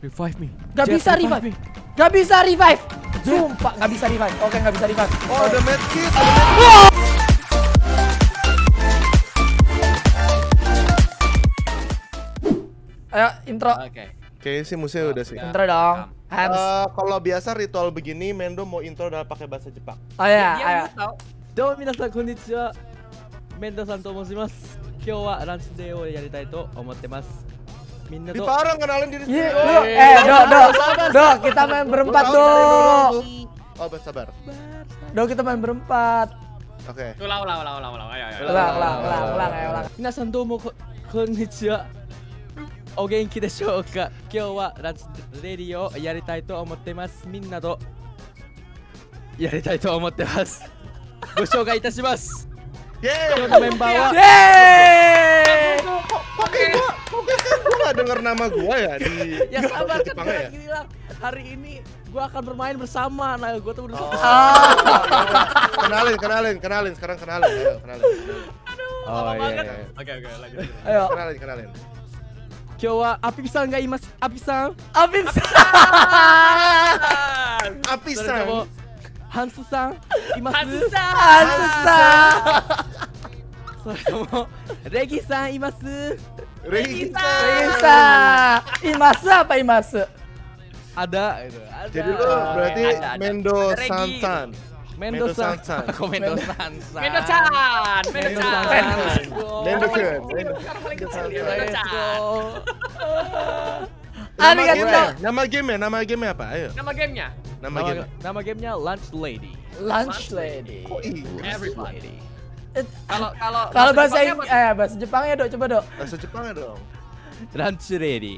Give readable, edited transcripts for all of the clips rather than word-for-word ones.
Revive me. Gak bisa revive. Gak bisa revive. Sumpah gak bisa revive. Oke gak bisa revive. Oh, ada medkit. Ayo intro. Oke. Kayaknya sih musuhnya udah sih. Intro dong. Hans. Kalau biasa ritual begini, Mendo mau intro udah pakai bahasa Jepang. Oh ya, ayo. どうも皆さんこんにちは。メンドさんと申します。今日はランチデーをやりたいと思ってます。みんな Di と Parang kenalin diri Iya, sendiri. do, kita main berempat do. Oh, sabar. Do kita main berempat. Oke. Ulang. Ayo. Ulang, ayo ulang. 皆さんどうもこんにちは。お元気でしょうか。今日はランチレディをやりたいと思ってます。みんなとやりたいと思ってます。ご紹介いたします。 Yeay. 今日のメンバーは Yeay. Pokoknya kan gua gak denger nama gua ya di ya sabar kan Jepangnya ya? gini lah. Hari ini gua akan bermain bersama. Nah, gua tuh udah Kenalin, sekarang kenalin. Ayo, kenalin. Oh iya. Oke, lanjut. Ayo. Kenalin. 今日はアピさんがいます。アピさん。 Apip. それでも Apisan. ハンスさんいます。 Hansa. それともレギさんいます。 Regisa. Imasu apa Imasu? Ada itu. Ada. Jadi lu berarti Ada. Mendo Regi. Sansan. Mendo-san. Mendo-san. Kok Mendo-san? Mendo-chan. Mendo-kun. Sekarang paling kecil ya, Let's Mendo-chan. go. Nama game-nya apa? Ayo. Nama gamenya? Nama game. Nama gamenya Lunch Lady. Lunch lady. Everybody. Eh, Kalau bahasa Jepangnya apa? bahasa Jepangnya dok, coba dok. Bahasa Jepangnya dong. Lunch Lady.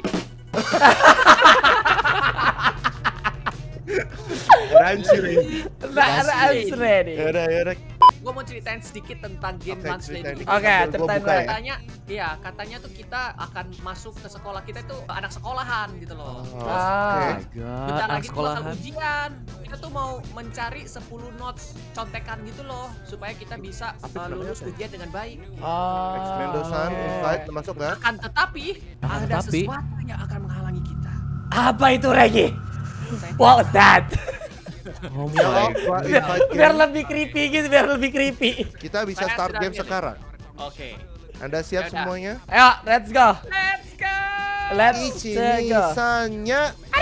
Ranci. Lunch lady. Yaudah. Gue mau ceritain sedikit tentang game Oke, Lunch ceritain Lady. dikit Oke, sambil gua ceritain buka baik. ya. Katanya tuh kita akan masuk ke sekolah kita itu anak sekolahan gitu loh. Oh, Ah. oke. Bentar lagi tuh bakal sekolahan. ujian. Kita tuh mau mencari 10 notes contekan gitu loh supaya kita bisa lulus ujian dengan baik. Mendo-san invite masuk nggak? Akan tetapi ada sesuatu yang akan menghalangi kita. Apa itu Regi? What that? Oh Ya, gua invite Biar game. lebih creepy gitu, biar lebih creepy. Kita bisa Saya start sudah game milih. sekarang. Oke. Anda siap Yaudah. semuanya? Ayo, let's go. Let's go. Let's Ichi go. Sanya.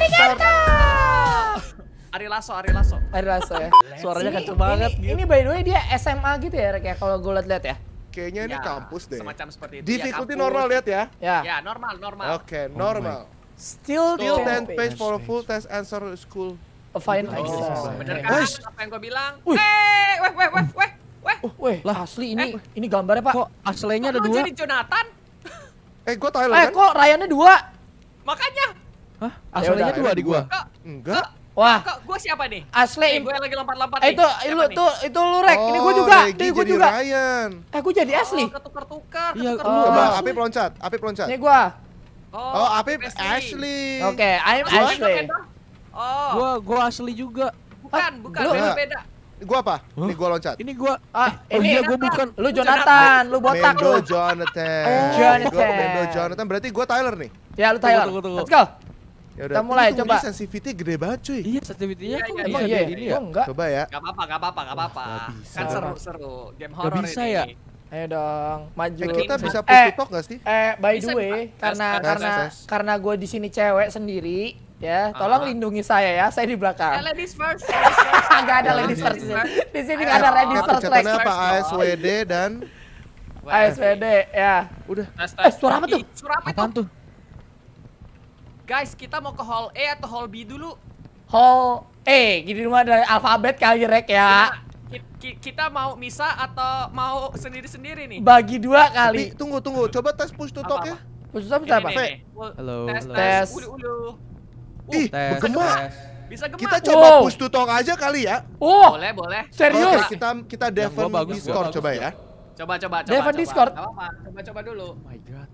Ari Lasso. Ari Lasso ya. Suaranya Ini- kenceng banget gitu. Ini by the way dia SMA gitu ya, Rek ya, kalau gue liat ya. Kayaknya ini Ya, kampus deh. Semacam seperti itu. Difficulty ya, kampus. normal lihat ya. Ya. Ya, normal. Oke, normal. Still Still 10 10 page for a full test answer school. A fine Oh, exam. Bener Oke. kan Hush. apa yang gue bilang? Wih. Weh. Weh, Lah. asli ini gambarnya Pak. Kok aslinya ada Lu dua? jadi Jonathan? Gua Tyler kan? Kok Ryannya 2? Makanya. Hah? Aslinya udah, dua di gua. Kok Enggak. Wah, kok gue siapa nih? asli. Gue lagi lompat-lompat Itu nih. Siapa nih? itu lu Rek. Ini gue juga. Regi Ini gue jadi juga. Ryan. Gue jadi asli. Oh, ketukar-tukar. Iya, Oh. Coba ketukar. Apip loncat. Ini gua. Oh, Apip Ashley. Oke, I'm Gua Ashley. Oh, Gua asli juga. bukan, lu- beda. Gua apa? Ini gua loncat. Ini gua Ini iya, gua bukan. lu Jonathan, lu botak Mendo lu. Jonathan. Jonathan. Gua Mendo Jonathan. Berarti gua Tyler nih. Ya lu Tyler. Tunggu. Let's go. Ya Kita mulai, coba. Sensitivity gede banget cuy. Iya, sensitivity-nya Iya, kok iya, bisa Emang kayak iya, gini gua ya? enggak. Coba ya. Gak apa-apa. Nggak bisa. Kan seru. Game horror bisa ini. ya? Ayo dong, maju. Kita bisa push to talk gak sih? By Bisa, the way, Pak. Tes. karena gue di sini cewek sendiri, ya, tolong lindungi saya ya, saya di belakang. Ladies first. Gak ada ladies first di sini. Di sini nggak ada ladies first Rex. Pencetannya apa? ASWD dan ASWD, ya. udah. Suara apa tuh? Suara apa Apaan itu? tuh? Guys, kita mau ke hall E atau hall B dulu? Hall gini rumah dari alfabet kali Rek ya. Kita mau misah atau mau sendiri-sendiri nih? Bagi 2 Tapi kali. tunggu. Coba tes push to talk ya. Khusus apa? Nih. Halo. Tes. Ulu. Ih, Tes. bergema. Bisa gemak. Kita coba Wow. push to talk aja kali ya. Oh, Boleh. serius? Oke, kita Yang gua Devon bagus, Discord gua coba bagus. ya. Coba. Devon Discord. Gak apa-apa. Coba dulu. Oh my god.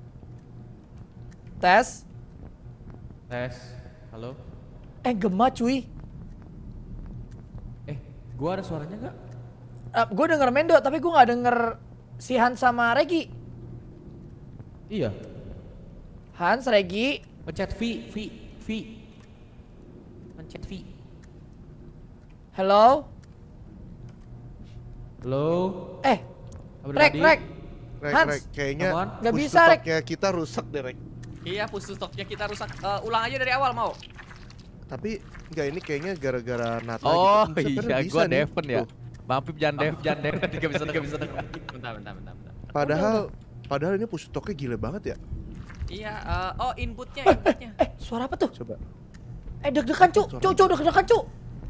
Tes. Halo. Gema cuy. Gua ada suaranya enggak? Gue denger Mendo, tapi gue gak denger si Hans sama Regi. Iya. Hans, Regi. Pencet V. Mencet V. Hello? Halo. Rek. Hans. Kayaknya Nggak push bisa, to Rek. talk-nya kita rusak deh, Rek. Iya, push to talk-nya kita rusak. Ulang aja dari awal mau. Tapi enggak, ini kayaknya gara-gara Nata Oh gitu. iya, Bisa gua nih. Devon ya. Tuh. Mampir jangan Devon. Gak bisa denger. Bentar. Padahal ini push to talk-nya gila banget ya. Iya, inputnya. Suara apa tuh? Coba. Deg-degan, Cuk. Cuk, deg-degan, Cuk.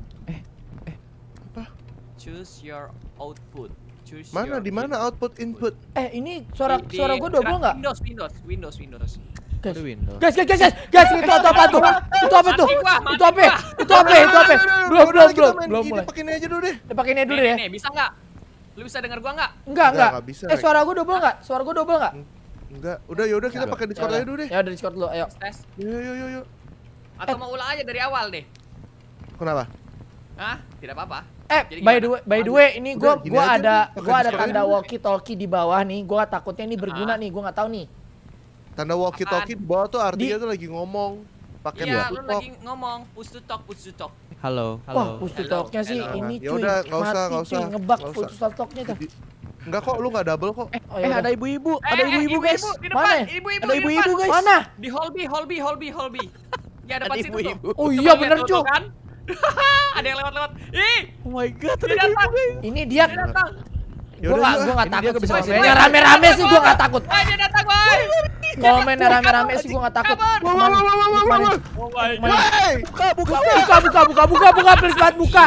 Apa? Choose your output. Choose Mana your di mana output input? Ini suara Di- gue double nggak? Windows. Guys, Aduh, Windows. guys, itu apa tuh? Itu apa tuh? Mati Itu apa? gua. Itu apa? Belum Gini, mulai. pakai ini aja dulu deh. Pakai ini dulu ya. Nih, bisa nggak? Lu bisa dengar gua nggak? Enggak. Nggak bisa, Rek. Suara gue double nggak? Suara gue double nggak? Enggak, yaudah kita pakai Discord aja dulu deh. Ya udah Discord dulu, ayo. Tes. Yuk. Atau mau ulang aja dari awal deh? Kenapa? Hah? Tidak apa-apa. Jadi By gimana? the way, ini Udah, gini gua aja ada deh, pakai gua ada Discord tanda aja. walkie talkie di bawah nih. Gua takutnya ini berguna nih, gua nggak tahu nih. Tanda walkie talkie di bawah tuh artinya Di- tuh lagi ngomong. Pakai Iya, push lu to talk. lagi ngomong push to talk. Halo. Wah, push to Hello, talknya sih hello. ini Ya cuy. udah, nggak usah, Mati, nggak cuy, usah, ngebug nggak push usah. to talknya tuh. Enggak kok, lu nggak double kok. Oh, ya udah. Ada ibu-ibu, ada ibu-ibu guys. Di Mana? depan, ibu-ibu Ada di ibu-ibu depan. guys. Mana? Di hall B. Ya depan Ada situ tuh. ibu-ibu. Oh Coba iya lihat bener tuh, cuy. kan? Ada yang lewat. Ih, Oh my god, ada dia ibu-ibu datang. guys. Ini dia Dia datang. Yaudah, gua nggak Ini dia takut nggak sih. bisa Kalau masuk. mainnya rame-rame sih gua nggak takut. Woi, dia datang, woi. Kalau mainnya rame-rame sih gua nggak takut. Kemana? Oh my god. Hey! Buka, please banget buka.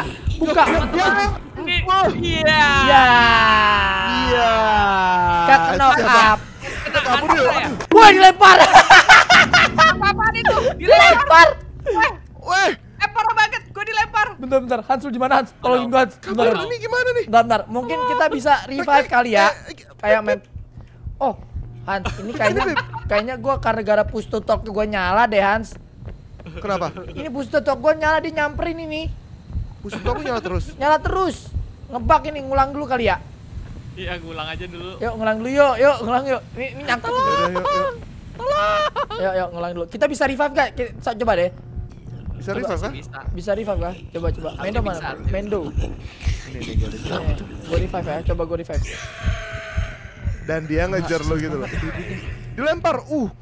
Iya. Ya. Iya. Cut knock up. Kena Kabur hantu yuk. ya? Wah, dilempar. Apa-apaan itu? Dilempar. Weh, Parah banget, gue dilempar. Bentar, Hans lu di mana Hans? Tolongin gua Hans. kabar Bentar. ini gimana nih? Bentar, mungkin kita bisa revive kali ya. Kayak main. Oh, Hans, ini kayaknya gua karena gara push to talk gua nyala deh, Hans. Kenapa? Ini push to talk gua nyala, dia nyamperin ini. Push to talk nyala terus. Nyala terus. Ngebug ini, ngulang dulu kali ya. Iya, ngulang aja dulu. Yuk, ngulang dulu yuk. Ini nyangkut. Yaudah, yuk. Yuk, ngulang dulu. Kita bisa revive gak? Coba deh. Bisa revive kan? Bisa. Bisa revive gak? Coba. Mendo mana? bisa. Mendo. Ini nih, gue ada. Gue revive ya, coba gue revive. Dan dia ngejar lo gitu loh. Dilempar.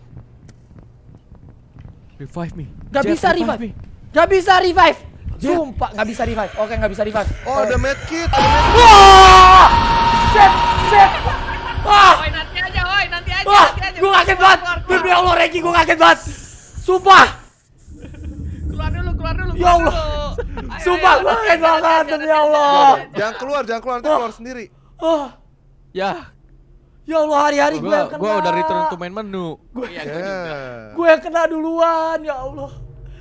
Revive me. Gak Jeff, bisa revive. me. Gak bisa revive. Sumpah, gak bisa revive. Oke, gak bisa revive. Oh, ada medkit. Wah! Set. Wah! Woi, nanti aja. Wah! Gue kaget banget. Demi Allah, Regi, gue kaget banget. Sumpah. Keluar dulu. Ya Allah. Ayo, Sumpah, ayo. gue kaget banget. Demi Allah. Jangan keluar, nanti keluar sendiri. Ya, Ya Allah, hari-hari gue yang kena. gua udah return to main menu. Iya, gue juga. Gue yang kena duluan, ya Allah.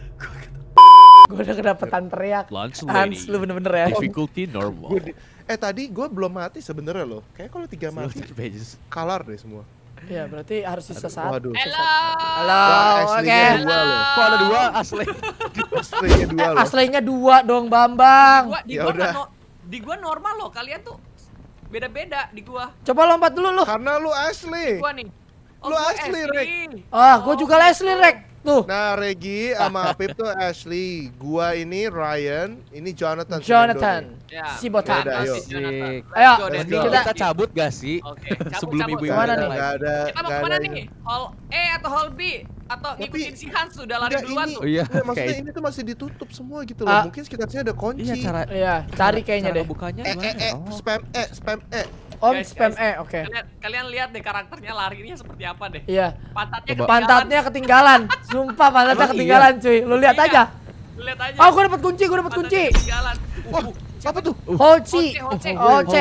Gue udah kedapetan teriak. Launch Hans, lady. lu bener-bener ya. Difficulty normal. Tadi gue belum mati sebenarnya loh. Kayak kalau 3 mati, Pages. kalar deh semua. Ya, berarti harus sisa satu. Waduh. Halo. Halo, Wah, oke. aslinya 2 loh. Kok ada 2 asli? Aslinya 2 loh. Aslinya 2 dong, Bambang. Ya udah. Di gua normal loh, kalian tuh beda-beda di gua. Coba lompat dulu lu. Karena lu asli. Gua nih. Lu gua asli, Rek. Gue juga Leslie, Rek. Tuh. Nah, Regi sama Apip tuh Ashley. Gua ini Ryan, ini Jonathan. Jonathan. Ya. Si botak. Yaudah, ayo. Ayo, Let's Ini go. kita cabut gak sih? Oke, Sebelum cabut. ibu-ibu Kemana datang nih? lagi. Gak ada. Kita mau nggak kemana ada nih? ini. Hall E atau Hall B? Atau ngikutin si Hans sudah lari Enggak, duluan ini. tuh? Oh iya, Enggak, maksudnya kayak- ini tuh masih ditutup semua gitu Ah. loh. Mungkin sekitarnya ada kunci. Iya, cara Iya, cari kayaknya deh. Bukanya gimana? Oh. spam Om Guys, spam guys. oke. Kalian lihat deh karakternya larinya seperti apa deh. Iya. Pantatnya Coba. ketinggalan. Pantatnya ketinggalan. Sumpah pantatnya Emang ketinggalan, cuy. Lu lihat Iya. aja. Lu lihat aja. Oh, gue dapet kunci. Pantatnya ketinggalan. Wah, apa tuh? Holci. Holce.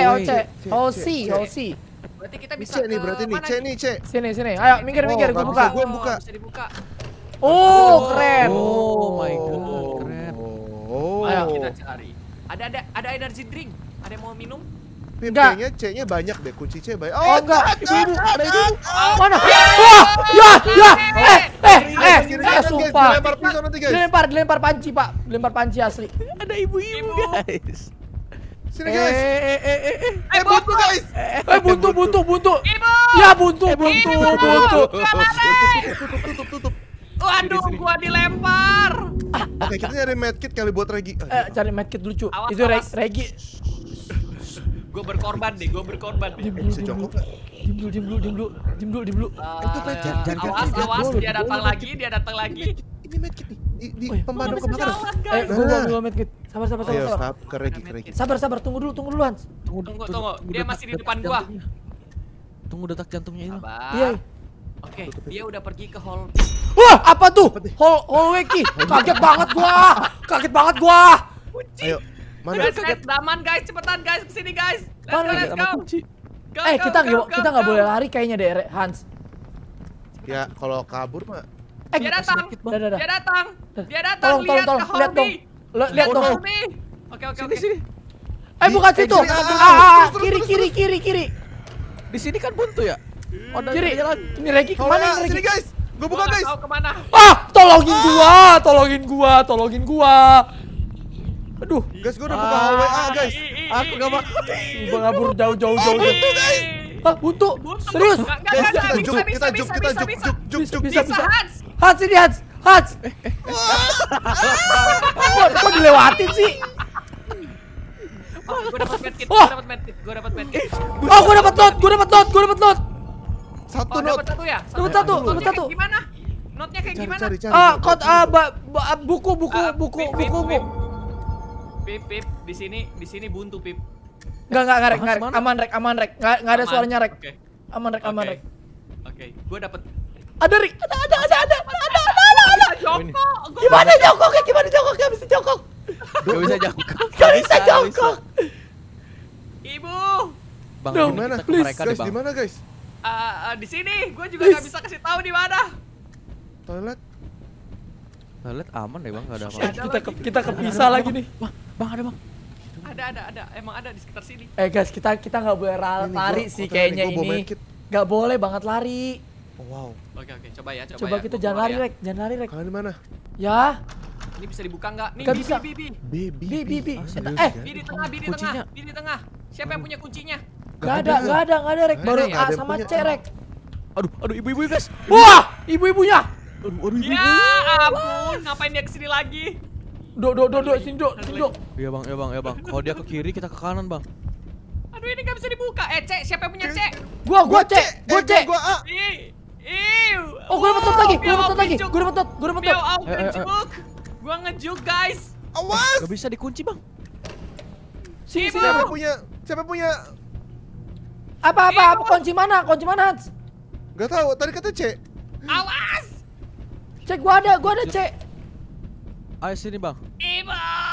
Holci. Berarti kita Ini bisa C nih, berarti nih. mana C nih, C. Sini. Ayo, minggir, Oh, gue nggak buka. bisa, gue buka. Bisa dibuka. Oh, keren. Oh my god, keren. Oh. Ayo, Kita cari. Ada energy drink. Ada yang mau minum? Pim, Enggak. kayaknya C-nya banyak deh, kunci C banyak. Oh, enggak. Ibu-ibu, ada ibu-ibu. Mana? Wah, ya. Sumpah. Dilempar pisau nanti, guys. Dilempar panci, Pak. Dilempar panci asli. Ada ibu-ibu guys. Sini, guys. Buntu guys. Buntu. Ibu! Ya, buntu. Tutup. Waduh, gua dilempar. Oke, kita nyari medkit kali buat Regi. Cari medkit dulu, cu. Awas, Itu awas. Regi. Gue berkorban deh, gue berkorban deh. Bisa jongkok nggak? Diem dulu. Awas, dia datang lagi, Ini medkit nih. Di Oh, iya. pemadam Bisa kebakaran. jalan, guys. Gua medkit. Sabar. Ayo, stop ke Regi. Sabar, tunggu dulu Hans. Tunggu. Dia masih di depan gua. Tunggu detak jantungnya hilang. Sabar. Iya. Oke, dia udah pergi ke hall. Wah, apa tuh? Hallway key. Kaget banget gua. Ayo, mana? Guys, daman guys, cepetan guys, kesini guys. Let's go. Go, Kita go, nggak go. boleh lari kayaknya deh, Hans. Ya, kalau kabur mah. Dia datang. Dah. Dia datang. Tolong, Lihat ke hall lihat dong. B. Lihat dong. hall B. Oke. Sini. Bukan situ. Terus. Kiri. Di sini kan buntu ya? Oh, ada Kiri. jalan. Ini Regi kemana ini Sini Regi? guys. Gue buka guys. Tahu kemana? Tolongin gua. Aduh, Guys, gue udah buka hallway A guys. Aku gak mau. gua ngabur jauh. Buntu guys. Buntu. Serius? Guys, kita juk. Bisa. Hans. Hans. Kok dilewatin sih? Gue dapat medkit. Oh. Gue dapat medkit. Oh, gua dapat note. Satu Dapat not. satu ya? Dapat satu. Notnya kayak gimana? Notnya kayak gimana? Cari. Buku. Pip, di sini buntu, Pip. Enggak, Rek. Mana? Aman, Rek. Enggak ada suaranya, Rek. Oke. Aman, Rek. Oke, gue dapat. Ada, Rek. Ada. Jongkok. Gimana jongkoknya? Gak bisa jongkok. Gak bisa jongkok. Ibu, Bang, Dong, ini kita ke please, mereka deh, Guys, Bang. di mana guys? di sini. Gue juga Please. nggak bisa kasih tahu di mana. Toilet. Toilet aman deh, Bang, enggak ada Ada apa-apa. Kita kepisah lagi nih. Bang, ada, Bang. Ada. Emang ada di sekitar sini. Guys, kita nggak boleh lari sih kayaknya ini. Nggak boleh banget lari. Oh, wow. Oke, coba ya. Coba kita Gua jangan keluar lari, ya. Rek. Kalian di mana? Ya, Ini bisa dibuka nggak? Nih, Nggak Bi, bisa. Bi. Bi. serius, Bi di tengah, Kuncinya. Bi di tengah. Siapa yang punya kuncinya? nggak ada, Rek. Baru Nggak ada A yang sama punya. C, Rek. Aduh, ibu-ibu, guys. Wah, ibu-ibunya. Aduh, Ya ampun, ngapain dia kesini lagi? Sini, Dok. Iya, Bang. Kalau dia ke kiri, kita ke kanan, Bang. Aduh, ini nggak bisa dibuka. C, siapa yang punya C? Gua C. Gua A. Oh, gua dapat note lagi. Biau, Gua dapat note. Biau, au, Ayo. ngejuk. Gua ngejuk, guys. Awas. Gak bisa dikunci, Bang. Sini. Siapa punya? Apa? Kunci mana, Hans? Gak tahu. Tadi kata C. Awas. Cek, gua ada C. Ayo sini, Bang. Ibu.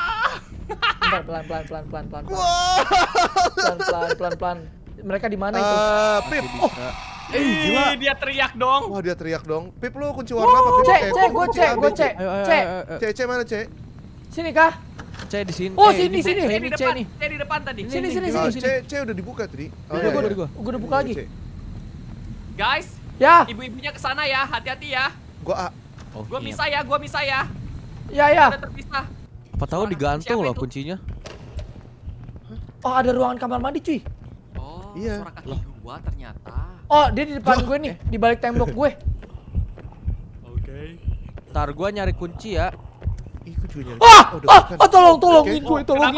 Pelan. Wah. Pelan. Mereka di mana itu? Pip. Bisa. Gila. Dia teriak dong. Wah, dia teriak dong. Pip, lu kunci warna apa? Pip? Gua C. Ayo. C mana C? Sini kah? C di sini. Oh, Ini sini. C Di nih. depan, C di depan tadi. Sini. C udah dibuka tadi. Iya, gua. Gua udah buka lagi. C. Guys, Ya. ibu-ibunya kesana ya. Hati-hati ya. Gua A. Gua misah ya. Ya. Udah terpisah. Apa tahu digantung Siapa loh itu? kuncinya. Oh, ada ruangan kamar mandi, cuy. Oh, Iya. suara kaki gua ternyata. Oh, dia di depan gue nih, di balik tembok gue. Oke. Ntar gua nyari kunci ya. Ih, gua juga nyari. Tolongin gue di belakang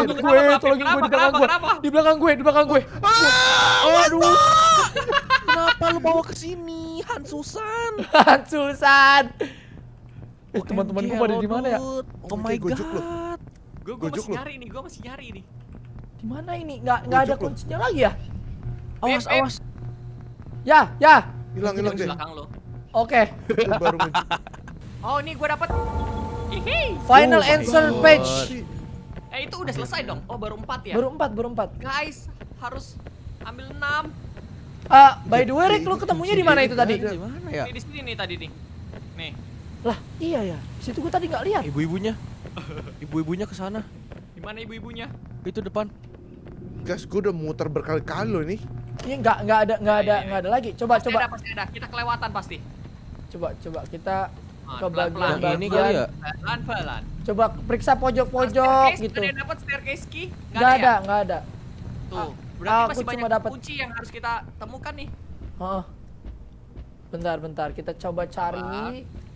gue. Aduh. Kenapa lu bawa ke sini, Han Susan? Susan. Teman-teman gue pada di mana ya? Oh my Gojek lu. god. Gua Gojek masih lu. nyari ini, Di mana ini? Nggak ada Gojek lu. kuncinya lagi ya? Awas, Pip. awas. Ya. Hilang Di deh. belakang lo. Oke. Gua baru ngejuk. Oh, ini gua dapat. Hihi. Final Oh my answer God. page. Itu udah selesai dong. Oh, baru 4 ya? Baru 4. Guys, harus ambil 6. By the way, Rick, lu ketemunya di mana itu tadi? Di mana ya? Ini di sini nih tadi nih. Nih. Lah, iya ya. Situ gue tadi nggak lihat. Ibu-ibunya. Ibu-ibunya ke sana. Di mana ibu-ibunya? Itu depan. Guys, gua udah muter berkali-kali loh ini. Iya, nggak ada lagi. Coba. Pasti ada. Kita kelewatan pasti. Coba kita ke Pelan-pelan. Yang ini kali ya? Pelan-pelan. Coba periksa pojok-pojok Staircase, gitu. Ada yang dapat staircase key? Nggak ya? ada. Tuh. Berarti Aku masih cuma banyak dapat. kunci yang harus kita temukan nih. Bentar, kita coba cari.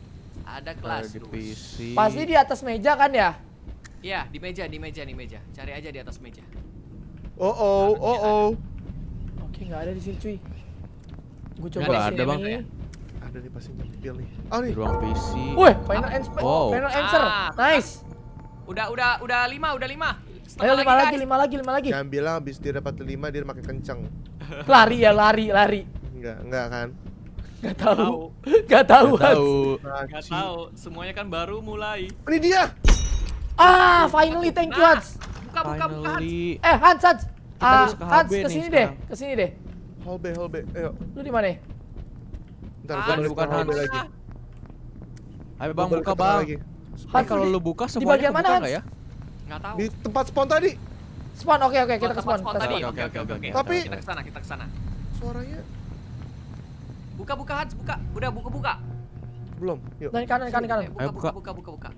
Ada kelas. Di PC. Pasti di atas meja kan ya? Iya, di meja. Cari aja di atas meja. Oh. Oke, nggak ada di sini cuy. Gue Nggak coba ada, Bang. sini. Ada nih pasti nyempil nih. Oh Di nih. ruang PC. Wih, final answer. Wow. Final answer. Ah. Nice. Udah 5. Ayo Setengah 5 guys. lagi. Jangan bilang habis dia dapat 5 dia makin kenceng. Lari ya, lari. Enggak kan? Gak tahu. Nggak tahu. Gak tahu. Semuanya kan baru mulai. Ini dia. Ah, finally thank you Nah. Hans. Buka. Finally. Hans. Kita bisa ke Hans HB nih kesini sekarang. deh, kesini deh. Hall B. Ayo. Lu di mana? Bentar, Hans, gua balik bukan ke hall B Hans. lagi. Ayo Gua Bang, balik buka ke tengah Bang. lagi. Hans, Kalau di- lu buka di semuanya bagian mana, kebuka Hans? nggak ya? Nggak tahu. Di tempat spawn tadi. Spawn, oke, kita ke Tempat spawn. spawn Kita tadi. spawn. Oke. Tapi- Kita ke sana. Suaranya Buka Hans, buka. Udah buka. belum. Yuk. Dari kanan. Ayo, buka. Buka.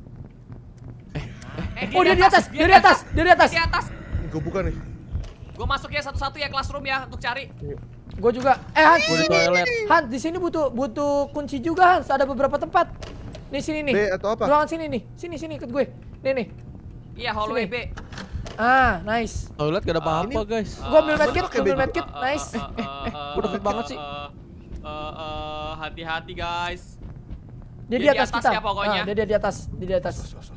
Oh, dia di atas. Di atas. Gue buka nih. Gue masuk ya satu-satu ya classroom ya untuk cari. Gue juga. Hans, Gue di toilet. Hans, di sini butuh kunci juga, Hans. Ada beberapa tempat. Nih sini nih. B atau apa? Ruangan sini nih. Sini ikut gue. Nih. Iya, hallway Sini. B. Ah, nice. Toilet gak ada apa-apa guys. Gua ambil medkit, pakai baju. nice. Gua deket banget sih. Hati-hati guys. Dia di Dia di atas atas kita. ya pokoknya. Dia di atas. Sos.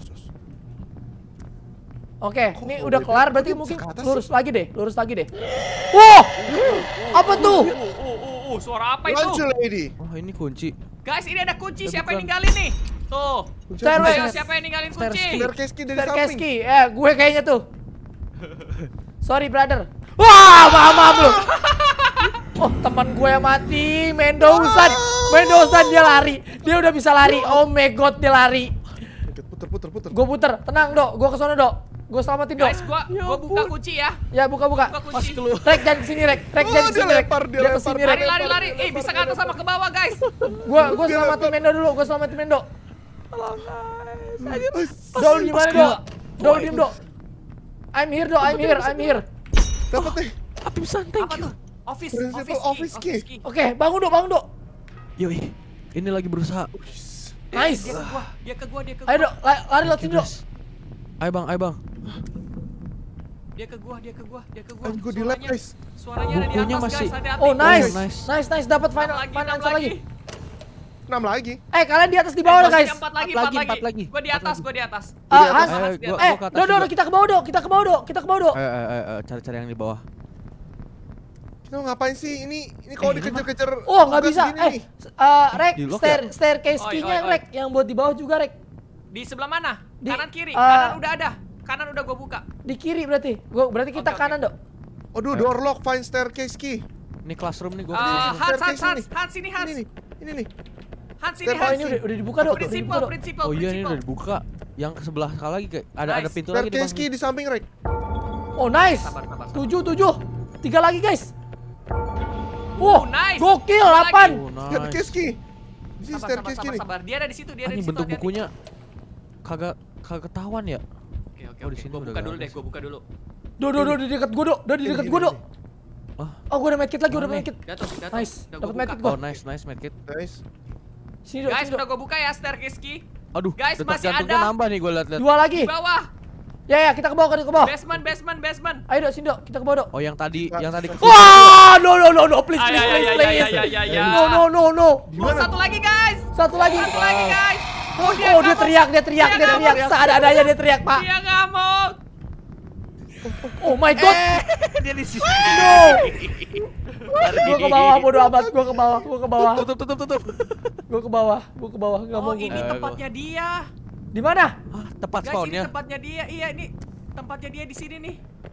Oke, Kok ini hallway udah B? kelar berarti Kok mungkin bisa ke atas lurus lagi deh. Wow! Apa tuh? Suara apa itu? Lunch lady. Oh ini kunci. Guys, ini ada kunci. Eh, Siapa yang bukan. ninggalin nih? Tuh. Stairway. Ayo, siapa yang ninggalin kunci? Staircase key dari Staircase samping. key. Gue kayaknya tuh. Sorry, brother. Wah, maaf lu. Oh, teman gue yang mati. Mendoza dia lari. Dia udah bisa lari. Oh my god, dia lari. Puter. Gue puter. Tenang, Dok. Gue kesana, Dok. Gue selamatin, Dok. Guys, gua buka kunci ya. Ya, buka. Buka kunci. Rek jangan kesini, Rek. Rek Oh, jangan dia kesini, Rek. lempar, dia Dia lempar. kesini, Rek. Lari. Bisa ke atas sama ke bawah, guys. Gua selamatin Mendo dulu. Dok, di mana, Dok? Dok, diem, Dok. I'm here, Dok. I'm here. Dapat nih. Api besar, thank Apa you. tuh? Office Office key. key. Oke, bangun, Dok. Yoi, ini lagi berusaha. Nice. Dia ke gua. Ayo, Dok. Lari lewat sini, Dok. Guys. Ayo bang. Dia ke gua. Gue di lab guys. Suaranya ada di Bukunya atas, masih- guys. Hati-hati. Oh, nice. nice. Nice. Dapat Enam final answer lagi. 6 lagi. Kalian di atas di bawah, guys. Empat Empat lagi. Gua di atas. Di atas. Hans. Ayo, gua ke atas Dok, juga. kita ke bawah, Dok. Ayo, cari yang di bawah. Kita mau ngapain sih? Ini kalau dikejar-kejar. Oh, nggak tugas bisa. gini nih. Rek, Di lock staircase Oi, key-nya, oi. Rek, yang buat di bawah juga, Rek. Di sebelah mana? Di- Kanan kiri. eh, Kanan udah ada. Kanan udah gua buka. Di kiri berarti. Berarti kita Oke, kanan, Dok. Aduh, door lock, find staircase key. Ini classroom nih gue. Hans, Staircase Hans ini Hans. Ini nih. Hans ini Staircase Oh, Hans. ini udah dibuka, Dok. Prinsipal. Oh iya ini udah dibuka. Yang ke sebelah lagi kayak ada Nice. pintu lagi di Staircase key bawah. di samping Rek. Oh, nice. Sabar. 7. 3 lagi, guys. Wow, Nice. gokil, Satu 8. Oh nice. Staircase key. Ini staircase key nih. Sabar. Dia ada di situ, Ini bentuk hati-hati. bukunya kagak ketahuan ya. Oke. Oh, di sini Gua udah buka nggak dulu ada deh, sih. gua buka dulu. Dok, di dekat gua, Dok. Dok. Ah. Oh, gua udah medkit lagi, Mana nih? Jatuh. Nice. Udah gua Dapat buka. medkit gua. Oh nice medkit. Nice. Sini, Dok. Guys, sini, Dok. udah gua buka ya staircase key. Aduh, Guys, detak masih jantungnya ada. nambah nih gue liat. 2 lagi. Di bawah. Ya, kita ke bawah. Basement. Ayo, Dok, sini, Dok. Kita ke bawah, Dok. Oh yang tadi Wah, no, please. Ya. No. Oh, satu lagi, guys. Satu lagi. Guys. Oh, dia teriak. Seadanya dia teriak, Pak. Dia ngamuk. Oh my god. Dia di sini. No. Gua ke bawah, bodo amat. Gua ke bawah. Tutup. Gua ke bawah. Enggak mau Oh, ini gua. tempatnya dia. Di mana? Ah, tepat Guys, ini spawnnya. tempatnya dia. Iya, ini tempatnya dia di sini nih.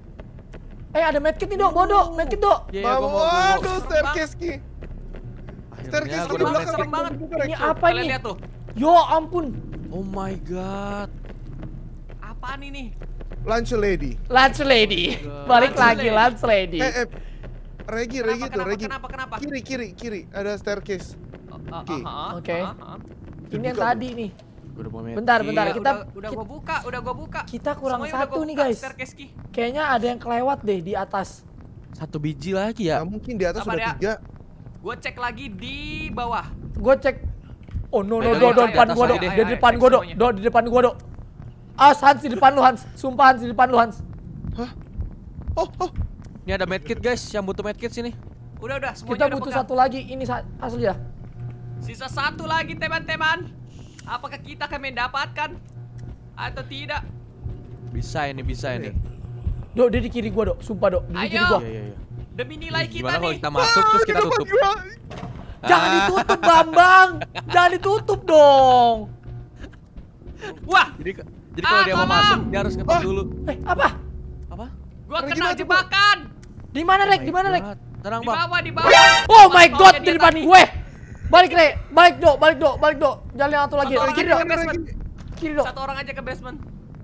Ada medkit nih, Dok. Bodoh, medkit, Dok. Iya, gua mau. Waduh, staircase key. Akhirnya Staircase gua key udah belakang. serem banget. Ini apa Kalian ini? lihat tuh. Yo ampun. Oh my god. Apaan ini? Lunch lady. Lunch lady. Balik lagi lunch lady. Regi tuh, Regi. Kenapa? Kiri. Ada staircase. Oke. Oke. Ini yang Dibuka, tadi nih. Gua udah mau medkit. Bentar, Iya, kita udah gua buka. kita kurang Semuanya udah satu gua nih, buka, guys. staircase key. Kayaknya ada yang kelewat deh di atas. Satu biji lagi ya. Nah, mungkin di atas Sabar sudah ya. 3. Gua cek lagi di bawah. Gue cek. Oh no no Ayo, do ayo, depan ayo, gua do. ayo, Di ayo, depan ayo, gua do. semuanya. Do di depan gua do. Hans di depan lu Hans. Sumpah Hans di depan lu Hans. Oh, Ini ada medkit guys, yang butuh medkit sini. Udah, semuanya Kita udah butuh pegang. satu lagi. Ini asli ya. Sisa satu lagi teman-teman. Apakah kita akan mendapatkan atau tidak? Bisa ini. Do, dia di kiri gua do. Sumpah do. Di kiri Ayo. gua. Iya. Demi nilai kita Gimana kalau nih. kita masuk terus kita tutup? Jangan ditutup Bambang. Jangan ditutup dong. Wah, Jadi kalau dia mau tolong. masuk dia harus ngetok dulu. Apa? Apa? gua Lagi kena gimana, jebakan. Di mana Rek? Di mana Rek? Tenang Di bang. bawah, di bawah. Oh my Bawahnya god, dia di depan tadi. gue. Balik Rek. Balik do. Jalan yang satu lagi. Satu orang Kiri aja do. ke basement. Kiri do. Satu orang aja ke basement.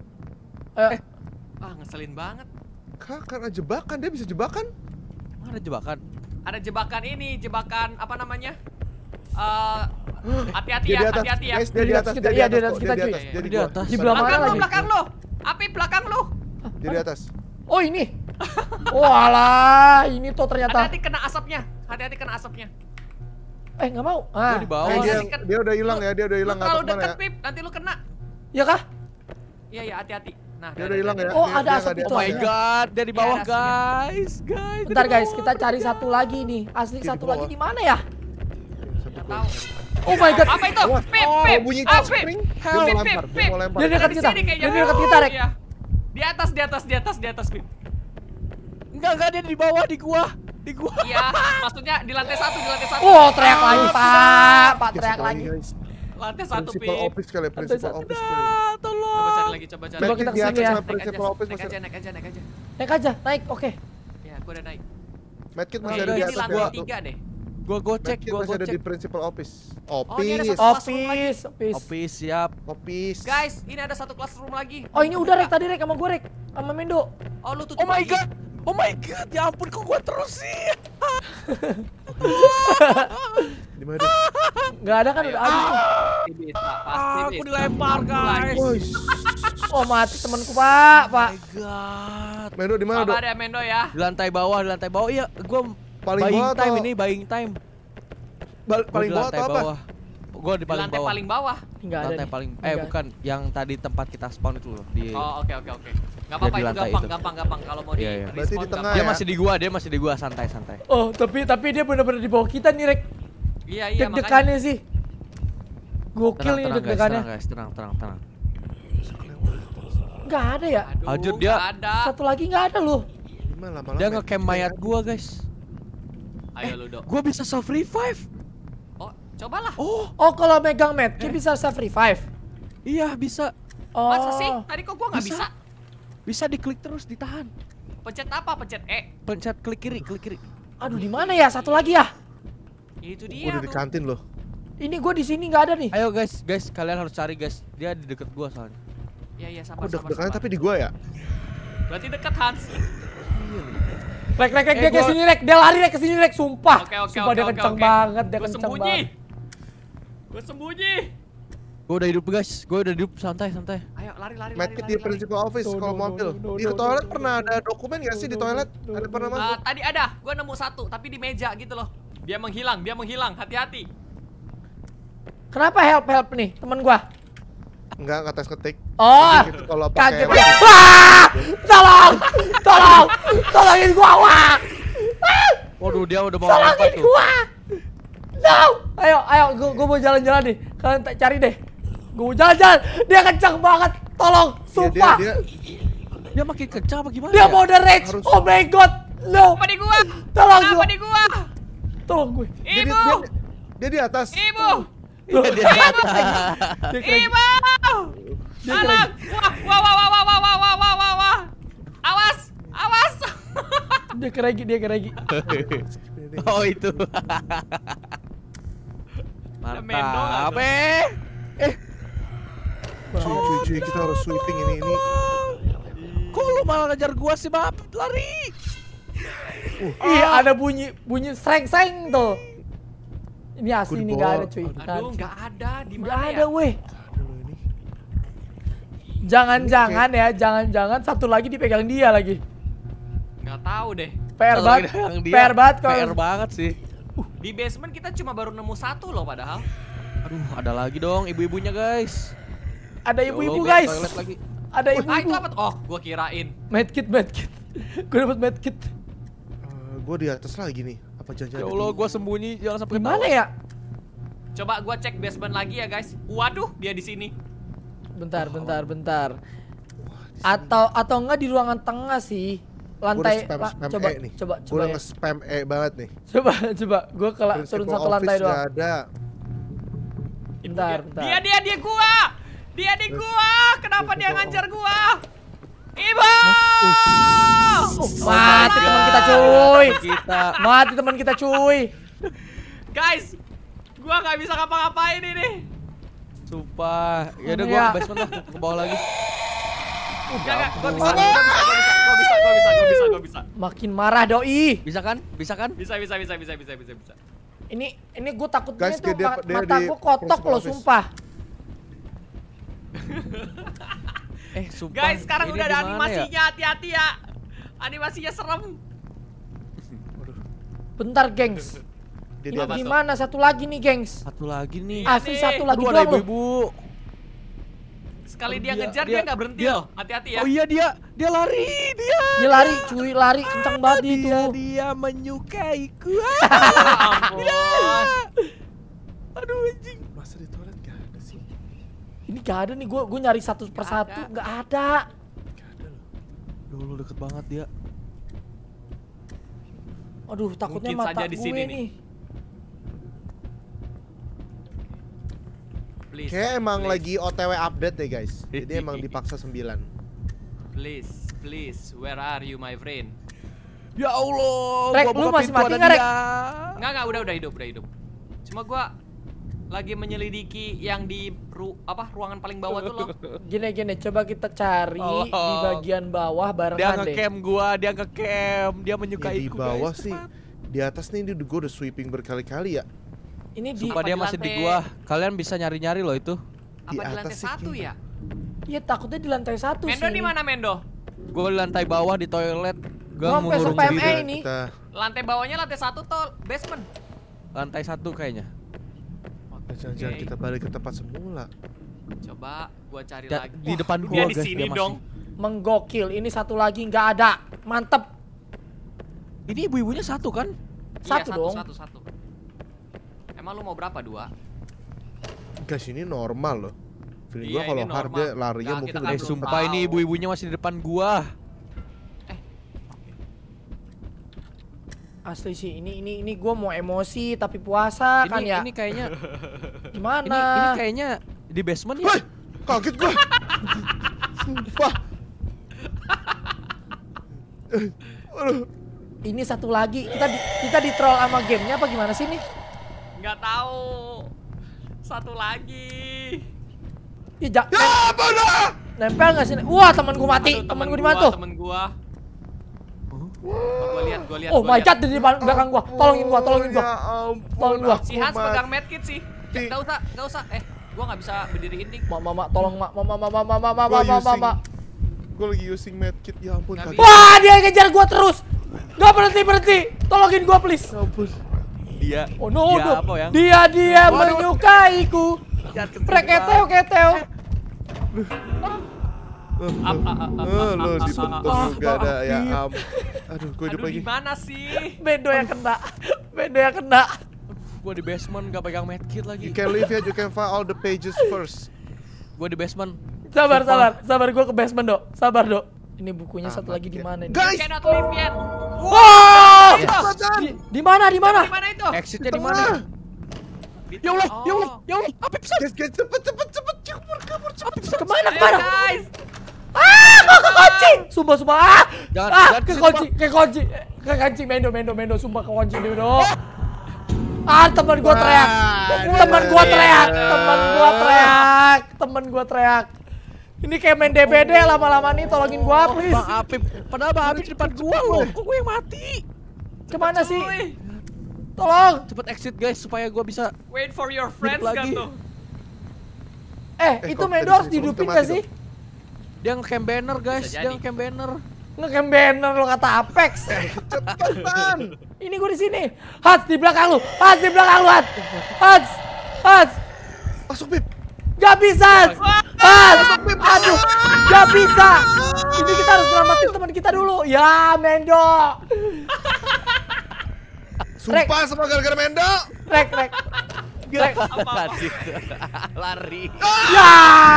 Ah, ngeselin banget. Kak, karena jebakan, dia bisa jebakan. Mana jebakan? Ada jebakan ini, jebakan apa namanya? Hati-hati Dia ya, di atas, hati-hati ya. guys, dia di atas, Kita- dia iya, di dia di atas, atas kok, kita, dia di cuy. atas, dia Di di gua. atas. Di belah mana Belakang lu, lagi? belakang lu. Api belakang lu. Dia di atas. Oh ini. Oh alah, ini tuh ternyata. Hati-hati kena asapnya. Hati-hati kena asapnya. Nggak mau. Gua di bawah. Dia udah hilang ya, dia udah hilang Lu terlalu nggak tahu deket, kemana ya. Pip. Nanti lu kena. Ya kah? Iya, hati-hati. Nah, Dia udah hilang ya. Oh, dia- ada dia asap nggak di itu. Oh atas my ya. god, dia di bawah Iya, ada guys. Bentar guys, kita cari satu lagi nih. Asli Di satu bawah. lagi di mana ya? Nggak tahu. Oh my god. Apa itu? Wah, Pip, oh, Pip. bunyi Ah, spring. Pip. Dia mau Pip, lempar, Pip, dia mau Pip. lempar. Dia dekat Di kita. sini kayaknya. Dia dekat kita, Rek. Iya. Di atas, Pip. Enggak dia di bawah di gua. Di gua. Iya, maksudnya di lantai satu. Oh, teriak lagi, Pak, Dia teriak satu lagi. guys. Lantai satu, Principal Pip. office kali, principal satu. office kali. Ah, tolong. Coba cari lagi, coba cari. Coba Medkit kita di kesini atas ya. sama principal office Naik masih. aja. Naik aja, naik, oke. Ya, gua udah naik. Medkit Nah, masih Ini ada di guys, atas lantai ya. 3 deh. Gua gocek, Medkit gua masih ada di gocek. principal office. Oh, ini ada Office. satu. Office. Office siap. Office. Guys, ini ada satu classroom lagi. Oh, ini udah Rek tadi Rek sama gue Rek. Sama Mendo. Oh, lu tutup Oh my lagi. god. Oh my god, ya ampun kok gua terus sih. Di mana? dia? Nggak ada kan udah habis nih. Pasti bisa, pasti Aku bisa. dilempar guys. Woi, Oh, mati temanku, Pak. Oh my god. Mendo di mana, Dok? Sabar ya, Mendo ya. Di lantai bawah. Iya, gua Paling buying bawah time atau- ini, buying time. Gua Paling di bawah lantai atau apa? bawah. Gua di Di paling lantai bawah. paling bawah. Nggak ada Lantai nih. paling Nggak. bukan yang tadi tempat kita spawn itu loh di Oh, oke. Nggak Dia apa-apa di itu lantai gampang, itu. gampang. Kalau mau di Iya, iya. Berarti di respawn tengah Dia ya? masih di gua santai. Oh, tapi dia benar-benar di bawah kita nih, Rek. Iya, makanya. Deg-degannya sih. Gokil nih Tenang guys, deg-degannya. tenang. Nggak ada ya? Aduh, Lanjut, dia. nggak ada. Satu lagi nggak ada loh. Gimana lama-lama? Dia nge-camp mayat gua, guys. Ayo lu, Dok. Gua bisa self revive. Oh, cobalah. Oh, kalau megang medkit bisa self revive. Iya, bisa. Oh. Masa sih? Tadi kok gua nggak bisa? Bisa diklik terus, ditahan. Pencet apa? Pencet E. Pencet klik kiri. Aduh, di mana ya? Satu lagi ya? Itu Gua dia udah di tuh. kantin loh. Ini gue di sini nggak ada nih. Ayo guys, kalian harus cari guys. Dia di deket gua soalnya. Iya, Aku sabar. deg-degannya tapi di gua ya. Berarti dekat Hans. Rek, dia ke sini Rek. Dia lari Rek ke sini Rek, sumpah. Oke. Sumpah dia kencang banget, dia Gua kencang sembunyi. banget. Gua sembunyi. Gua udah hidup guys. Gua udah hidup santai. Ayo, lari. Medkit di principal office No, kalau no, mobil. no, Di no, toilet no, pernah ada dokumen nggak sih di toilet? Ada pernah masuk? Tadi ada, gua nemu satu, tapi di meja gitu loh. Dia menghilang. Hati-hati. Kenapa help nih temen gua? Enggak tes ketik. Oh, Gitu kalau kaget pakai gua. Wah! Tolongin gua, wah! Waduh, dia udah mau Tolongin lempar tuh. gua! No! Ayo, gua mau jalan-jalan nih. Kalian cari deh. Gua mau jalan-jalan. Dia kencang banget. Tolong, sumpah. Dia makin kencang apa gimana? Dia ya? mau rage. Harus- Oh my god. No. Apa di gua? Tolong Apa gua. di gua? Tolong gue. Ibu. dia di atas. Ibu. Iya, dia Dia keren. Ibu. Dia Anak. Wah. Awas. Dia keregi. Oh itu. Mendo nggak Mantap. tuh? Cuy, kita harus sweeping ini. Kok lu malah ngejar gua sih, Bab? Lari. Iya, ada bunyi sreng tuh. Ini asli nih, nggak ada cuy. Aduh, nggak ada. Di Nggak mana ada ya? weh. Jangan-jangan satu lagi dipegang dia lagi. Nggak tahu deh. PR banget. Yang dia PR banget PR kalau. banget sih. Di basement kita cuma baru nemu satu loh padahal. Aduh, ada lagi dong ibu-ibunya guys. Ada Ya ibu-ibu Allah, guys. toilet lagi. Ada Ah, itu ibu-ibu. apa? Oh, gua kirain. Medkit. Gue dapet medkit. Gue di atas lagi nih. Apa Ya jangan-jangan? Allah, gua sembunyi jangan sampai Gimana ketahuan. ya? Coba gua cek basement lagi ya, guys. Waduh, dia di sini. Bentar. Atau enggak di ruangan tengah sih. Lantai spam coba E nih. coba Gue udah ya. nge-spam E banget nih. Coba gue turun Principal satu lantai office doang. nggak ada. Bentar. Dia gua. Dia di gua. Kenapa dia nganjar gua? Ibu! Mati teman kita cuy. Kita Mati teman kita cuy. Guys, gua nggak bisa ngapa-ngapain ini. sumpah. Ya udah Mana gua ya? ke basement lah, ke bawah lagi. Enggak, gua bisa. Makin marah doi. Bisa kan? Bisa kan? Bisa. Ini gue takutnya Guys, tuh dia mata di gue kotok principal loh office. sumpah. Sumpah. Guys, sekarang ini udah ada di mana ya? animasinya, hati-hati ya. Animasinya serem. Bentar gengs. Dia Ini di atas. gimana satu lagi nih gengs? Satu lagi nih. Asli nih. satu lagi Aduh, ada doang loh. ibu-ibu. Sekali dia Dia- ngejar dia- dia nggak berhenti dia- loh. Hati-hati ya. Oh iya dia lari, dia. Dia lari cuy, lari kencang banget itu. Dia menyukaiku. Ya ampun. Aduh anjing. Masa di toilet gak ada sih? Ini gak ada nih, gue nyari satu persatu ada. nggak ada. Gak ada loh. Dulu deket banget dia. Aduh takutnya Mungkin mata saja di gue sini nih. Please. Kayak emang please, lagi OTW update deh guys. Jadi emang dipaksa 9. Please, where are you my friend? Ya Allah. Rek, gua lu buka masih pintu, mati ada nggak, Rek? dia. Enggak, udah hidup. Cuma gua lagi menyelidiki yang di ruangan paling bawah tuh loh. Gini, coba kita cari Oh. di bagian bawah Dia barengan deh. nge-cam gua, dia nge-cam, dia Ya, menyukaiku. di bawah guys. sih. Di atas nih gue udah sweeping berkali-kali ya. Ini di, Sumpah Apa dia di masih di lantai- gua. Kalian bisa nyari-nyari loh itu. Apa di atas lantai sih 1 kayaknya. ya? iya takutnya di lantai 1 sih. Mendo di mana Mendo? Gua di lantai bawah di toilet. Gua Gua sampai ngurung spam diri. E ini. Kita Lantai bawahnya lantai 1 atau basement? Lantai 1 kayaknya. jangan-jangan Oke. kita balik ke tempat semula. Coba gua cari Ya, lagi. di depan dia gua, di guys, sini dia masih. dong. Menggokil. Ini satu lagi nggak ada. Mantep. Ini ibu-ibunya satu kan? Satu Iya, dong. Satu. Emang lu mau berapa? 2? Guys ini normal loh. Feeling Iya, gua kalau ini hard normal. larinya Nggak, mungkin kita lebih kan belum Sumpah ini tahu. ibu-ibunya masih di depan gua. Asli sih. Ini gue mau emosi tapi puasa kan ya. Ini kayaknya Gimana? ini kayaknya di basement ya. Woi, kaget gua. Sumpah. Aduh, Ini satu lagi. Kita di troll sama gamenya apa gimana sih nih? Nggak tahu. Satu lagi. Ya, ya mana? nempel nggak sih? Wah temen gue mati. Aduh, Temen gue di mana tuh? Temen gua. Gua lihat. Oh gua my lihat. god, di depan belakang gua. Tolongin gua. Ya ampun. Tolongin gua. Si Hans aku pegang mati. medkit sih. Nggak usah. Gua nggak bisa berdiriin nih. Mama, tolong mak. Mama. Gue lagi using medkit, ya ampun Nggak kaget. Wah, dia ngejar gua terus. Gak berhenti. Tolongin gua please. Ya ampun. Dia. Oh no, dia apa yang? dia Waduh. menyukaiku. Preketeo. Lo dibentuk juga ada ya aduh, gue hidup Aduh, lagi. di mana sih? Bendo yang kena. Gua di basement gak pegang medkit You lagi. can leave ya, you can find all the pages first. Gua di basement. Sabar gua ke basement, Dok. Sabar, Dok. Ini bukunya satu Amat lagi di ya. mana nih? Guys, Cannot leave yet. Wow! cepetan. Di mana? Di mana itu? Exitnya di mana? Di Ya Allah, tengah. ya Allah, ya Allah. Apa bisa? Guys, cepet, kabur, cepet. Kemana? Ayo, guys. Kok kekunci? Sumpah. Jangan Kekunci. Kekunci. Mendo. Sumpah kekunci Mendo. Temen gua teriak. Temen gua teriak. Ini kayak main DBD lama-lama nih, tolongin gua please. Bang Apip. Padahal Bang Apip di depan gua loh. Kok gua yang mati? Kemana sih? Cuy, Tolong. Cepet exit guys supaya gua bisa. wait for your friends kan lagi. tuh. Itu kok Mendo dari harus sini dihidupin semua gak mati sih? Dia nge-cam banner guys, Bisa dia jadi. nge-cam banner. Nge-cam banner lo kata Apex. Cepetan. Ini gue di sini. Hats di belakang lu. Hats. Masuk Pip. Gak bisa. Aduh, gak bisa. Ini kita harus selamatin teman kita dulu. Ya, Mendo. Sumpah semua gara-gara Mendo. Rek. Lari. Ya.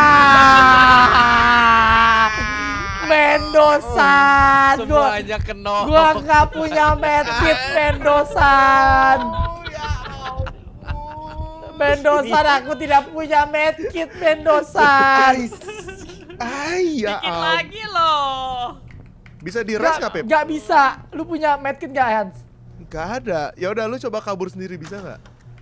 Mendosan. Semuanya kena. Gua nggak punya medkit, Mendosan. Mendosan, aku tidak punya medkit, Mendosan. Ya Dikit lagi loh. Bisa di rest nggak Pip? Gak bisa. Lu punya medkit gak, Hans? Gak ada. Ya udah lu coba kabur sendiri bisa nggak?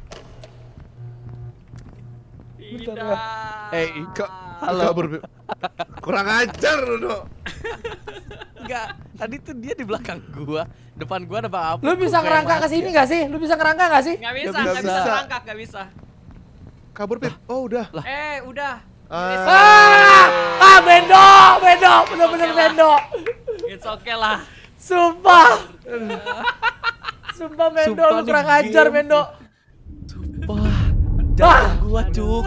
Tidak. Halo. Kabur Pip. Kurang ajar lu dong. Enggak, tadi tuh dia di belakang gua. Depan gua ada Bang Apip. Lu bisa ngerangkak ke sini gak sih? Lu bisa ngerangkak gak sih? Nggak bisa, Nggak nggak bisa bisa. angkat, nggak bisa. Kabur Pip. Oh udah. Udah. Mendo, bener-bener Mendo. It's okay lah. Sumpah. Sumpah Mendo, Sumpah lu nih kurang game. ajar Mendo. Wah, jangan gua cuk.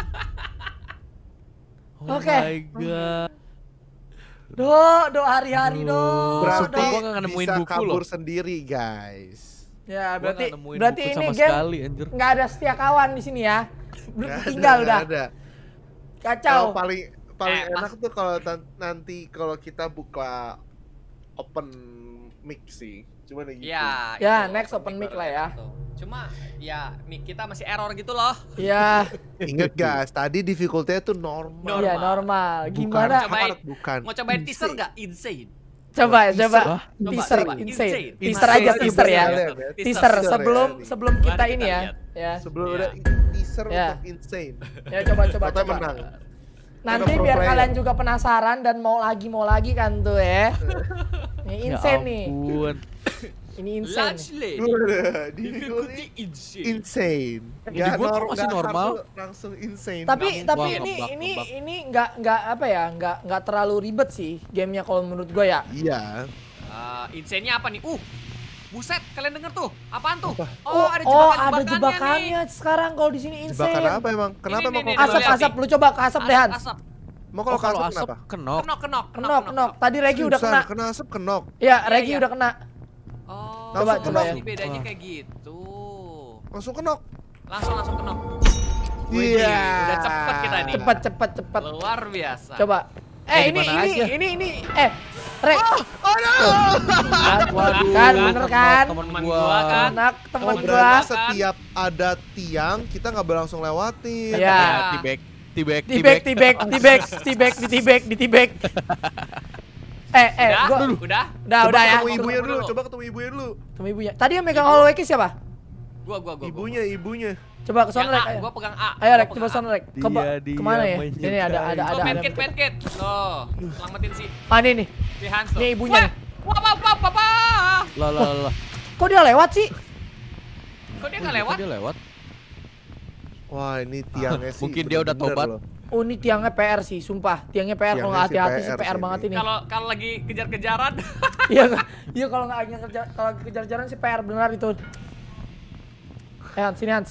Oh Oke. my god. Do hari-hari do. Berarti gua nggak nemuin bisa buku kabur loh. sendiri guys. Ya, Gua berarti nggak nemuin berarti buku ini sama game sekali, anjir. nggak ada setia kawan di sini ya. Nggak Tinggal ada, udah. nggak ada. Kacau. Kalau paling Eh, enak tuh kalau nanti kalau kita buka open mic sih. Cuman gitu. Ya, Ya, itu next open mic baru lah ya. enak tuh. Cuma ya mic kita masih error gitu loh. Iya, Ingat guys, tadi difficulty-nya tuh normal. iya normal. Gimana? Cobain. hard, bukan. Mau cobain teaser insane. nggak? Insane. Coba. Wah, Teaser, coba. insane. Insane. Teaser aja, Insane. teaser ya. Teaser. Teaser Teaser sebelum ya. sebelum kita Mari ini kita ya. lihat. Ya. Sebelum Iya. udah teaser Ya. untuk insane. Ya coba. Kata menang. Nanti Pro biar player. kalian juga penasaran dan mau lagi kan tuh ya. Ini ya insane nih. ampun. Ini insane. Large lane. Udah, Difficulty difficulty insane. insane. Di gua kok masih normal? Langsung insane. Tapi Wah, ini ngebug. nggak apa ya, nggak terlalu ribet sih gamenya kalau menurut gue ya. Iya. Insane-nya apa nih? Buset, kalian denger tuh? Apaan tuh? Apa? Oh, ada ada jebakan-jebakannya nih. jebakannya sekarang kalau di sini insane. Jebakan apa emang? Kenapa Ini, emang nih, kok nih, Asap, lu coba ke asap deh Hans. Asap. mau kalau Kalau kasar asap kenapa? kenok. Kenok. Tadi Regi udah kena. Seriusan, kena asap kenok. Iya, Iya, Regi iya. udah kena. Oh, Coba ya. Ini bedanya kayak gitu. Langsung kenok. Langsung kenok. Iya. Widih, udah cepet kita nih. Cepet. Luar biasa. Coba. di mana aja? Ini. Rek. Oh no. Waduh, Kan, bener kan? Temen Temen gua. gua kan. Anak Oh, temen gua. berarti setiap ada tiang kita nggak boleh langsung lewatin. Iya. Tibek. Ditibek. Gua Udah. udah ya. Ketemu ibunya Tunggu dulu. dulu. Coba ketemu ibunya dulu. Temu ibunya. Tadi yang megang hallway key siapa? Gua. Ibunya. Coba ke Yang sana, A, Rek. Ayo. gua pegang A. Ayo, Gua Rek, pegang coba A. sana, Rek. Dia Kemana ya? menyukai. Ini ada. Oh, medkit. Tuh, selamatin si Nih. Hans tuh. Ini ibunya nih. Wah, papa. Lah. Kok dia lewat sih? Kok dia nggak lewat? Dia lewat. Wah, ini tiangnya sih. Mungkin dia udah bener-bener tobat. loh. Oh, ini tiangnya PR sih, sumpah. Tiangnya PR kalau nggak Tiangnya hati-hati sih sih PR PR banget sih ini. Kalau lagi kejar-kejaran. Iya kalau nggak kalau kejar-kejaran sih PR benar itu. Hans, sini Hans.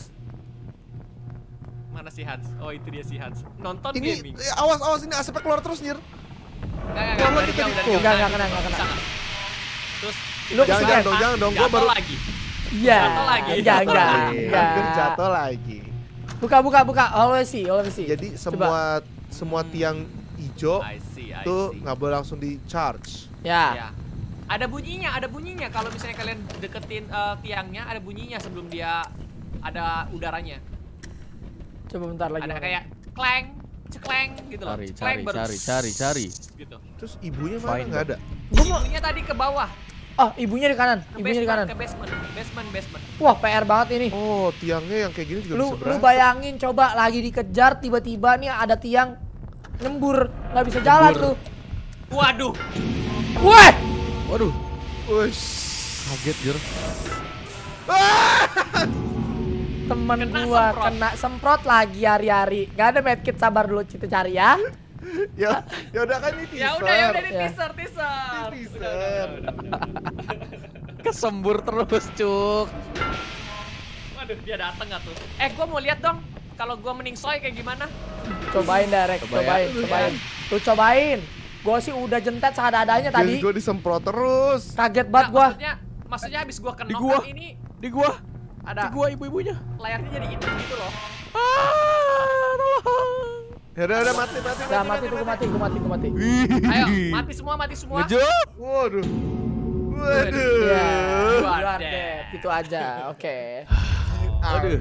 Mana si Hans? Oh, itu dia si Hans. Nonton Ini gaming. awas ini asapnya keluar terus, Nir. Enggak, Keluar udah kita jauh, di- udah jauh. Enggak kena. Bisa nggak? Terus Lu Jangan dong, gua jatuh baru lagi. Iya. Jatuh lagi. Enggak. Hampir jatuh lagi. Buka. Hallway sih. Jadi semua tiang hijau I see. tuh nggak boleh langsung di charge. Ya. Ya. Ada bunyinya kalau misalnya kalian deketin tiangnya, ada bunyinya sebelum dia ada udaranya. Coba bentar lagi. Ada kayak clang, cekleng gitu loh. Cekleng baru Cari. gitu. Terus ibunya mana Fine, nggak ada? Gua mau. Ibunya tadi ke bawah. Oh, ibunya di kanan. Ke Ibunya di kanan. basement. Wah, PR banget ini. Oh, tiangnya yang kayak gini juga Lu bisa berasa. bayangin coba lagi dikejar tiba-tiba nih ada tiang nyembur, nggak bisa jalan tuh. Waduh. Wah, Waduh, Wush. kaget jur. temen Kena gua semprot. kena semprot lagi hari-hari. Gak ada medkit, sabar dulu kita cari ya. Ya udah kan ini teaser. Ya udah ini Ya. teaser. Teaser. Kesembur terus, Cuk. Waduh, dia dateng gak tuh? Gua mau lihat dong. kalau gua meningsoy kayak gimana? Cobain Derek, cobain. Lu cobain. Gua sih udah jentet seadanya tadi. Gue disemprot terus. Kaget banget gua. Maksudnya habis gua Di kenok gua. kan ini Di gua. ada Di gua ibu-ibunya. layarnya jadi hitam gitu loh. Tolong. Ya udah mati. Udah mati tuh, gua mati. Ayo, mati semua. Ngejok. Waduh. Ya, You are you are dead. dead. Gitu aja. Oke. Aduh.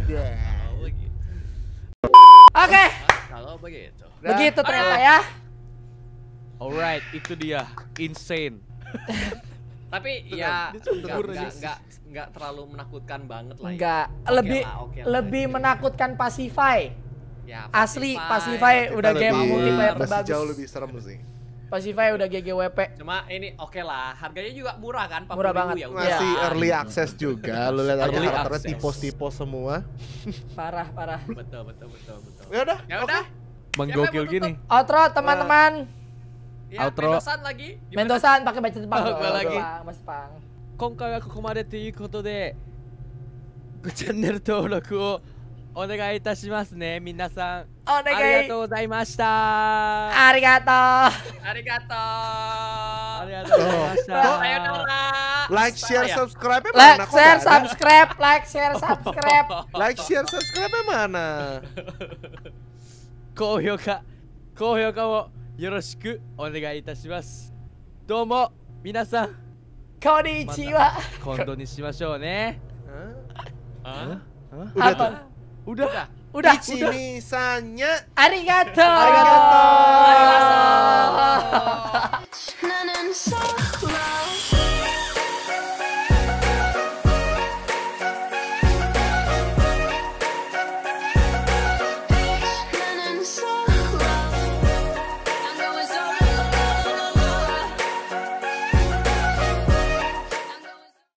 Oke, Kalau begitu. begitu ternyata ya. Alright, itu dia. Insane. Tapi Itu ya kan, dia cemburu aja. enggak terlalu menakutkan banget lah. Ya. Enggak, Oke lah. lebih menakutkan Pacify. Ya, Asli, Pacify udah game multiplayer masih terbagus. jauh lebih serem sih. Pacify udah GGWP. Cuma ini oke lah, harganya juga murah kan? 40.000 Murah banget. ya udah. Masih early access juga. Lu lihat aja Early karakternya access. tipos-tipos semua. Parah. Betul. Ya udah. Ya udah. Menggokil Siapa yang mau gini. Outro teman-teman. Ya, Outro. Mendosan lagi. Gimana? Mendosan pakai baca Jepang. Oh, dong. gua lagi. Pang, Mas Pang. 今回はここまでということで、チャンネル登録をお願いいたしますね。皆さん、 おあり願い。 がとうございました。 ありがとう。 Arigato. ありがとうございました。 Sayonara. Like, share, Saya. subscribe Like, mana? Kok share, nggak ada? subscribe, like, share, subscribe. Like, share, subscribe mana? 高評価もよろしくお願いいたします。どうも皆さん、 Konnichiwa. 今度にしましょうね。 Hah? Udah Apa? tuh. Udah. Udah. Ichi-ni-san-nya. Arigato. Arigato.